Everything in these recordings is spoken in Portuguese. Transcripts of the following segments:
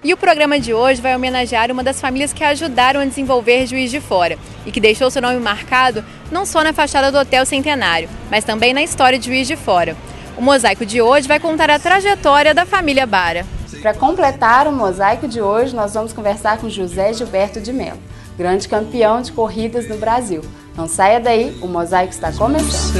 E o programa de hoje vai homenagear uma das famílias que ajudaram a desenvolver Juiz de Fora e que deixou seu nome marcado não só na fachada do Hotel Centenário, mas também na história de Juiz de Fora. O mosaico de hoje vai contar a trajetória da família Bara. Para completar o mosaico de hoje, nós vamos conversar com José Gilberto de Mello, grande campeão de corridas no Brasil. Não saia daí, o mosaico está começando.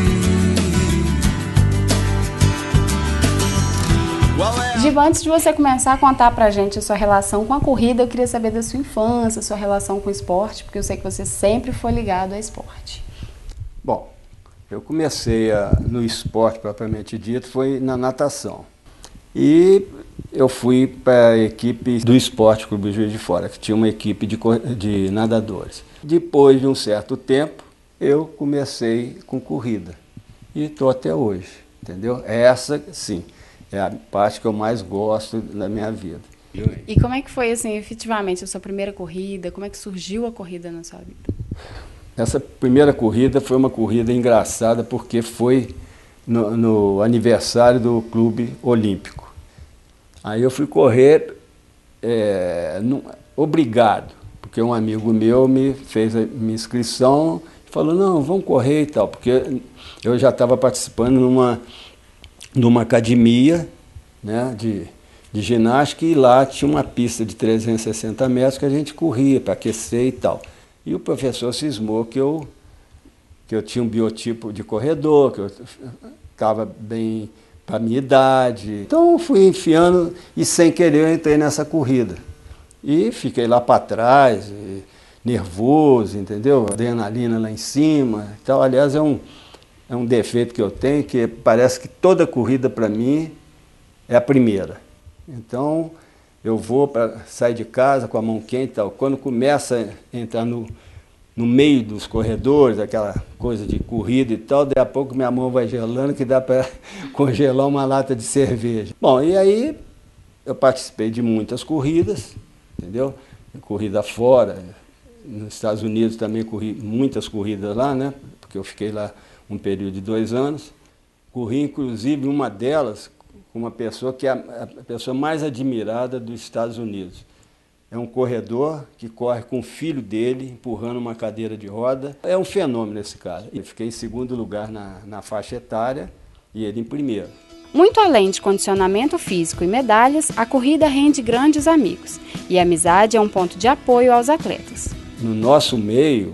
Giba, antes de você começar a contar pra gente a sua relação com a corrida, eu queria saber da sua infância, sua relação com o esporte, porque eu sei que você sempre foi ligado ao esporte. Bom, eu comecei no esporte propriamente dito, foi na natação. E eu fui para a equipe do Esporte Clube Juiz de Fora, que tinha uma equipe de nadadores. Depois de um certo tempo, eu comecei com corrida. E estou até hoje, entendeu? Essa, sim, é a parte que eu mais gosto da minha vida. E como é que foi, assim, efetivamente, a sua primeira corrida? Como é que surgiu a corrida na sua vida? Essa primeira corrida foi uma corrida engraçada, porque foi no aniversário do Clube Olímpico. Aí eu fui correr obrigado, porque um amigo meu me fez a minha inscrição e falou, não, vamos correr e tal, porque eu já estava participando numa academia, né, de ginástica, e lá tinha uma pista de 360 metros que a gente corria para aquecer e tal. E o professor cismou que eu tinha um biotipo de corredor, que eu estava bem para a minha idade. Então eu fui enfiando e sem querer eu entrei nessa corrida. E fiquei lá para trás, nervoso, entendeu? Adrenalina lá em cima e tal. Aliás, é um defeito que eu tenho, que parece que toda corrida para mim é a primeira. Então eu vou para sair de casa com a mão quente e tal. Quando começa a entrar no meio dos corredores, aquela coisa de corrida e tal, daí a pouco minha mão vai gelando, que dá para congelar uma lata de cerveja. Bom, e aí eu participei de muitas corridas, entendeu? Corrida fora, nos Estados Unidos também corri muitas corridas lá, né? Porque eu fiquei lá um período de 2 anos. Corri, inclusive, uma delas com uma pessoa que é a pessoa mais admirada dos Estados Unidos. É um corredor que corre com o filho dele, empurrando uma cadeira de roda. É um fenômeno esse cara. Eu fiquei em segundo lugar na faixa etária e ele em primeiro. Muito além de condicionamento físico e medalhas, a corrida rende grandes amigos. E a amizade é um ponto de apoio aos atletas. No nosso meio,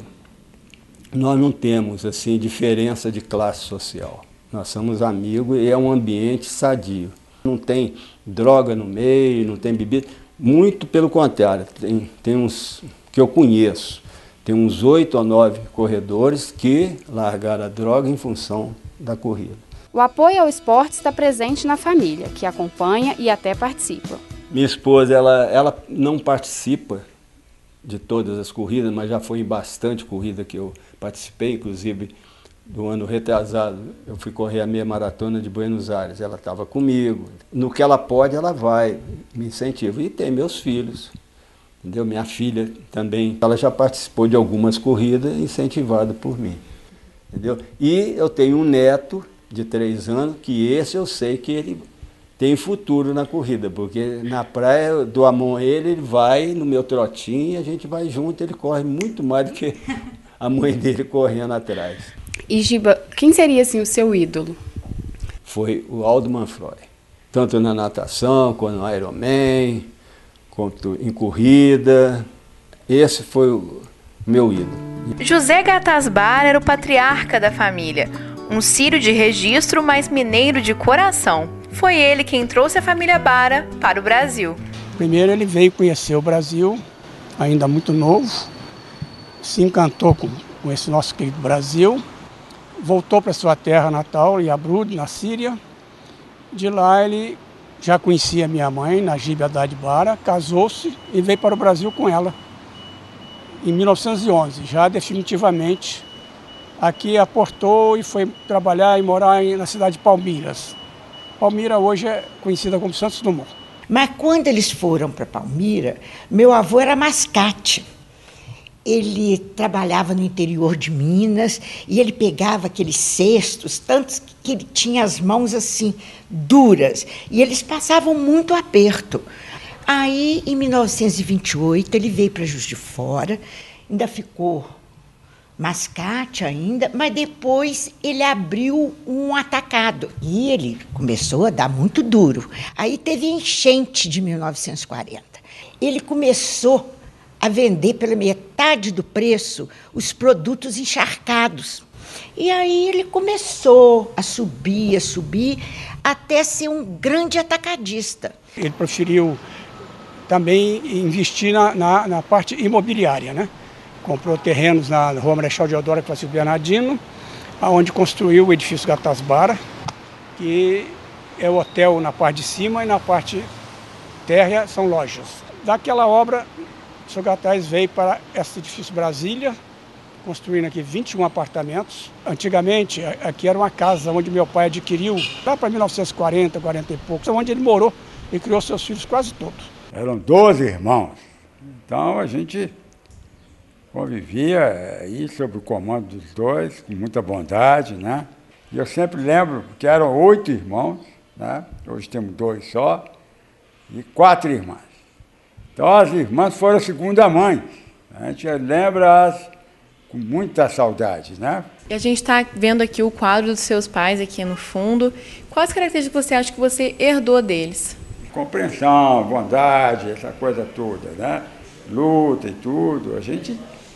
nós não temos assim diferença de classe social. Nós somos amigos e é um ambiente sadio. Não tem droga no meio, não tem bebida. Muito pelo contrário, tem uns que eu conheço, tem uns 8 ou 9 corredores que largaram a droga em função da corrida. O apoio ao esporte está presente na família, que acompanha e até participa. Minha esposa, ela não participa de todas as corridas, mas já foi em bastante corrida que eu participei, inclusive do ano retrasado, eu fui correr a meia maratona de Buenos Aires, ela estava comigo. No que ela pode, ela vai, me incentiva. E tem meus filhos, entendeu? Minha filha também, ela já participou de algumas corridas incentivada por mim, entendeu? E eu tenho um neto de 3 anos, que esse eu sei que ele tem futuro na corrida, porque na praia eu dou a mão a ele, ele vai no meu trotinho, a gente vai junto, ele corre muito mais do que a mãe dele correndo atrás. E Giba, quem seria assim o seu ídolo? Foi o Aldo Manfroy, tanto na natação, quanto no Ironman, quanto em corrida. Esse foi o meu ídolo. José Gattas Bara era o patriarca da família, um sírio de registro, mas mineiro de coração. Foi ele quem trouxe a família Bara para o Brasil. Primeiro ele veio conhecer o Brasil, ainda muito novo, se encantou com esse nosso querido Brasil, voltou para sua terra natal, Iabrud, na Síria. De lá ele já conhecia minha mãe, Najib Haddad Bara, casou-se e veio para o Brasil com ela. Em 1911, já definitivamente, aqui aportou e foi trabalhar e morar na cidade de Palmeiras. Palmira hoje é conhecida como Santos Dumont. Mas quando eles foram para Palmira, meu avô era mascate. Ele trabalhava no interior de Minas e ele pegava aqueles cestos, tantos que ele tinha as mãos assim, duras, e eles passavam muito aperto. Aí, em 1928, ele veio para Juiz de Fora, ainda ficou mascate ainda, mas depois ele abriu um atacado e ele começou a dar muito duro. Aí teve a enchente de 1940. Ele começou a vender pela metade do preço os produtos encharcados. E aí ele começou a subir, até ser um grande atacadista. Ele preferiu também investir na parte imobiliária, né? Comprou terrenos na Rua Marechal Deodoro e Francisco Bernardino, onde construiu o edifício Gatasbara, que é o hotel na parte de cima e na parte térrea são lojas. Daquela obra, o Sr. Gataz veio para esse edifício Brasília, construindo aqui 21 apartamentos. Antigamente, aqui era uma casa onde meu pai adquiriu, lá para 1940, 40 e poucos, onde ele morou e criou seus filhos quase todos. Eram 12 irmãos, então a gente convivia aí sob o comando dos dois, com muita bondade, né? E eu sempre lembro que eram 8 irmãos, né? Hoje temos 2 só, e 4 irmãs. Então as irmãs foram segunda mãe, a gente lembra-as com muita saudade, né? E a gente está vendo aqui o quadro dos seus pais aqui no fundo. Quais características você acha que você herdou deles? Compreensão, bondade, essa coisa toda, né? Luta e tudo. A gente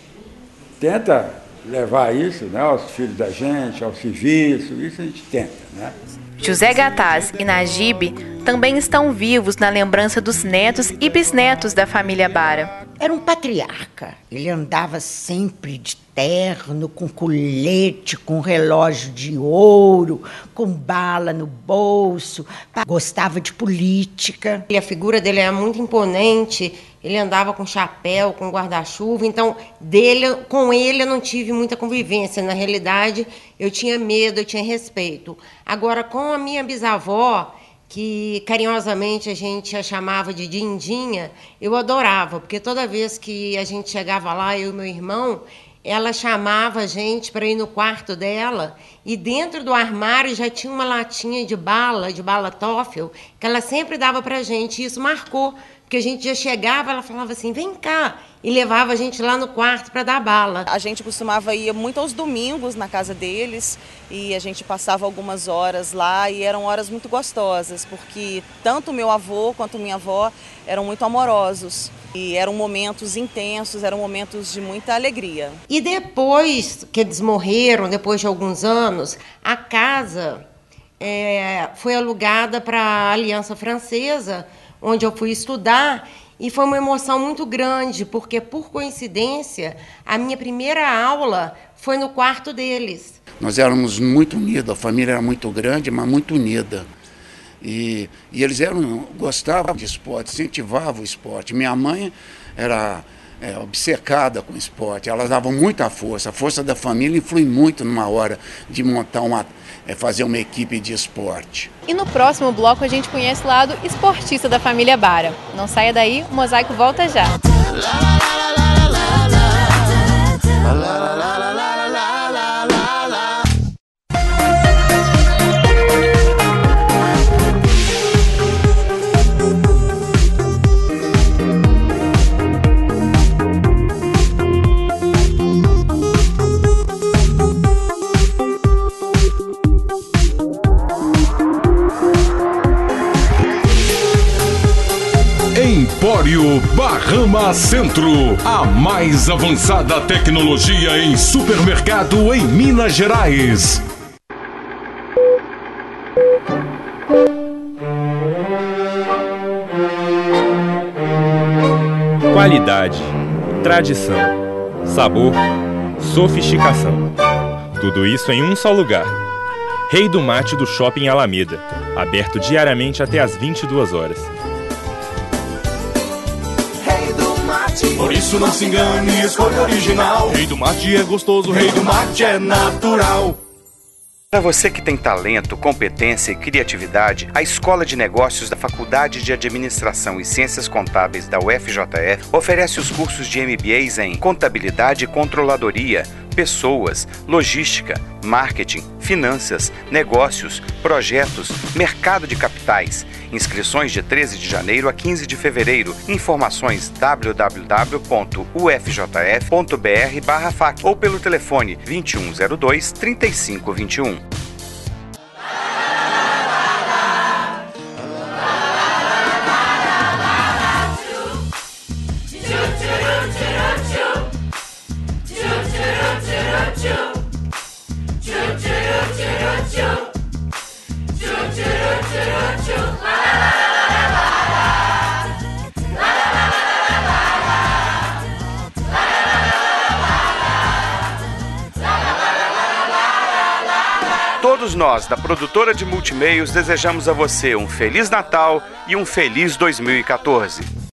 tenta levar isso, né, aos filhos da gente, ao serviço, isso a gente tenta, né? José Gataz e Najib também estão vivos na lembrança dos netos e bisnetos da família Bara. Era um patriarca. Ele andava sempre de terno, com colete, com relógio de ouro, com bala no bolso. Gostava de política. A figura dele era muito imponente. Ele andava com chapéu, com guarda-chuva. Então, com ele eu não tive muita convivência. Na realidade, eu tinha medo, eu tinha respeito. Agora, com a minha bisavó, que carinhosamente a gente a chamava de Dindinha, eu adorava, porque toda vez que a gente chegava lá, eu e meu irmão, ela chamava a gente para ir no quarto dela e dentro do armário já tinha uma latinha de bala Toffel, que ela sempre dava para a gente. E isso marcou, porque a gente já chegava, ela falava assim, vem cá, e levava a gente lá no quarto para dar bala. A gente costumava ir muito aos domingos na casa deles e a gente passava algumas horas lá e eram horas muito gostosas, porque tanto meu avô quanto minha avó eram muito amorosos e eram momentos intensos, eram momentos de muita alegria. E depois que eles morreram, depois de alguns anos, a casa foi alugada para a Aliança Francesa, onde eu fui estudar, e foi uma emoção muito grande, porque, por coincidência, a minha primeira aula foi no quarto deles. Nós éramos muito unidos, a família era muito grande, mas muito unida. E eles gostavam de esporte, incentivavam o esporte. Minha mãe era obcecada com o esporte, ela dava muita força. A força da família influi muito numa hora de montar fazer uma equipe de esporte. E no próximo bloco a gente conhece o lado esportista da família Bara. Não saia daí, o Mosaico volta já. Empório Bahama Centro, a mais avançada tecnologia em supermercado em Minas Gerais. Qualidade, tradição, sabor, sofisticação. Tudo isso em um só lugar. Rei do Mate do Shopping Alameda, aberto diariamente até às 22 horas. Por isso não se engane, escolha original. Rei do Mate é gostoso, Rei do Mate é natural. Para você que tem talento, competência e criatividade, a Escola de Negócios da Faculdade de Administração e Ciências Contábeis da UFJF oferece os cursos de MBAs em Contabilidade e Controladoria, Pessoas, Logística, Marketing, finanças, negócios, projetos, mercado de capitais. Inscrições de 13 de janeiro a 15 de fevereiro. Informações www.ufjf.br/FAC ou pelo telefone 2102-3521. Todos nós, da produtora de Multimeios, desejamos a você um Feliz Natal e um Feliz 2014.